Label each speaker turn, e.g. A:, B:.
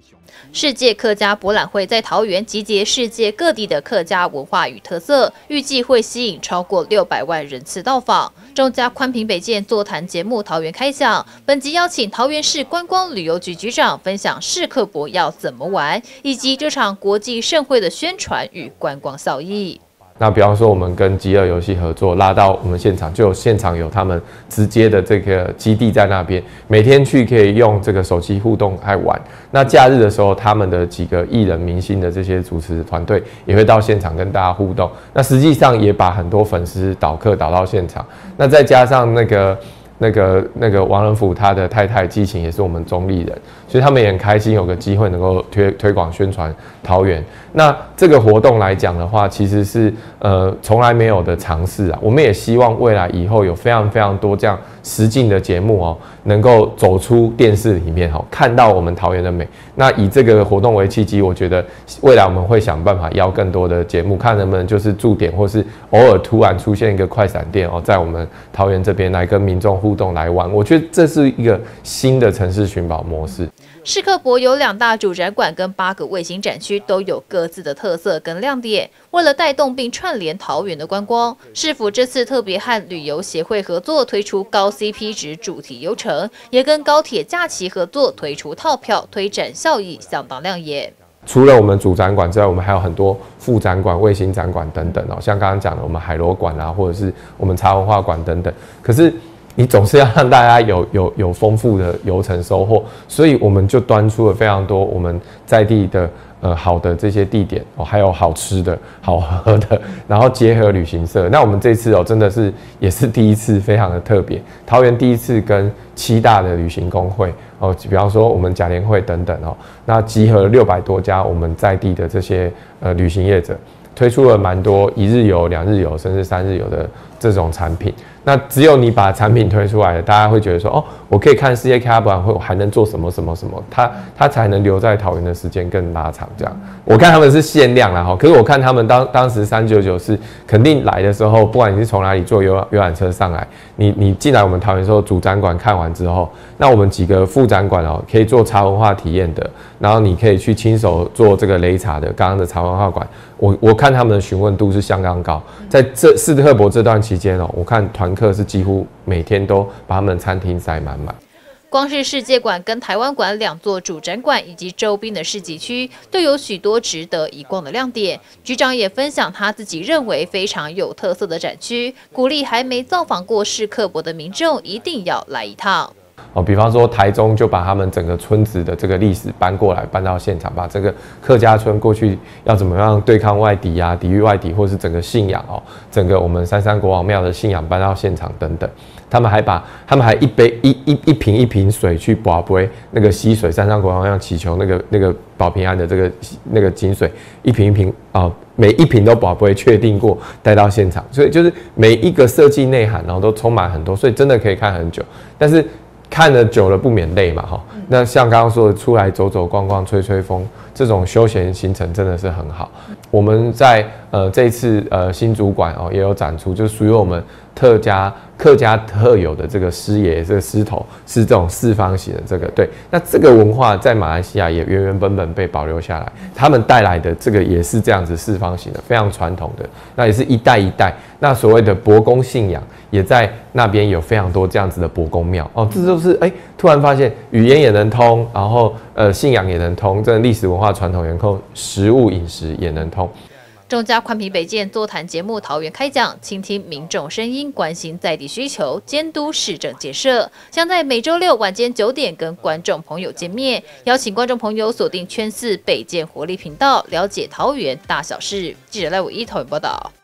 A: 世界客家博览会在桃园集结世界各地的客家文化与特色，预计会吸引超过600万人次到访。中嘉宽屏北建座谈节目桃园开讲，本集邀请桃园市观光旅游局局长分享世客博要怎么玩，以及这场国际盛会的宣传与观光效益。
B: 那比方说，我们跟饥饿游戏合作，拉到我们现场，就现场有他们直接的这个基地在那边，每天去可以用这个手机互动还玩。那假日的时候，他们的几个艺人明星的这些主持团队也会到现场跟大家互动。那实际上也把很多粉丝导客导到现场。那再加上那个王仁甫他的太太激情也是我们中立人，所以他们也很开心有个机会能够推广宣传桃园。那这个活动来讲的话，其实是从来没有的尝试啊。我们也希望未来以后有非常非常多这样实境的节目哦，能够走出电视里面哦，看到我们桃园的美。那以这个活动为契机，我觉得未来我们会想办法邀更多的节目，看能不能就是驻点或是偶尔突然出现一个快闪店哦，在我们桃园这边来跟民众互动来玩。我觉得这是一个新的城市寻宝模式。
A: 世客博有2大主展馆跟8个卫星展区，都有各自的特色跟亮点。为了带动并串联桃园的观光，市府这次特别和旅游协会合作，推出高 CP 值主题游程，也跟高铁假期合作推出套票，推展效益相当亮眼。
B: 除了我们主展馆之外，我们还有很多副展馆、卫星展馆等等哦，像刚刚讲的我们海螺馆啊，或者是我们茶文化馆等等。可是你总是要让大家有丰富的游程收获，所以我们就端出了非常多我们在地的好的这些地点哦，还有好吃的好喝的，然后结合旅行社。那我们这次哦，真的是也是第一次，非常的特别。桃园第一次跟7大的旅行公会哦，比方说我们甲联会等等哦，那集合了600多家我们在地的这些旅行业者，推出了蛮多1日游、2日游甚至3日游的这种产品。那只有你把产品推出来了，大家会觉得说，哦，我可以看世界客家博览会，我还能做什么什么什么，它才能留在桃园的时间更拉长。这样，我看他们是限量啦哈，可是我看他们当时399是肯定来的时候，不管你是从哪里坐游览车上来，你进来我们桃园的时候，主展馆看完之后，那我们几个副展馆哦，可以做茶文化体验的，然后你可以去亲手做这个擂茶的，刚刚的茶文化馆，我看他们的询问度是相当高，在这世客博这段期间哦，我看团客是几乎每天都把他们的餐厅塞满满。
A: 光是世界馆跟台湾馆2座主展馆以及周边的市集区，都有许多值得一逛的亮点。局长也分享他自己认为非常有特色的展区，鼓励还没造访过世客博的民众一定要来一趟。
B: 哦，比方说台中就把他们整个村子的这个历史搬过来，搬到现场，把这个客家村过去要怎么样对抗外敌啊，抵御外敌，或是整个信仰哦，整个我们三山国王庙的信仰搬到现场等等。他们还一瓶一瓶水去拔杯那个溪水，山上国王庙祈求那个保平安的那个井水，一瓶一瓶啊，每一瓶都拔杯确定过带到现场，所以就是每一个设计内涵，然后都充满很多，所以真的可以看很久，但是看了久了不免累嘛，哈。那像刚刚说的，出来走走逛逛、吹吹风，这种休闲行程真的是很好。我们在这一次新竹馆哦也有展出，就属于我们客家特有的这个狮爷，这个狮头是这种4方形的这个对。那这个文化在马来西亚也原本被保留下来，他们带来的这个也是这样子4方形的，非常传统的。那也是一代一代。那所谓的伯公信仰也在那边有非常多这样子的伯公庙哦，这就是突然发现语言也能通，然后信仰也能通，这个历史文化传统也能通，食物饮食也能通。
A: 中嘉宽屏北建座谈节目桃园开讲，倾听民众声音，关心在地需求，监督市政建设，将在每周6晚间9点跟观众朋友见面，邀请观众朋友锁定圈4北建活力频道，了解桃园大小事。记者赖伟一桃园报道。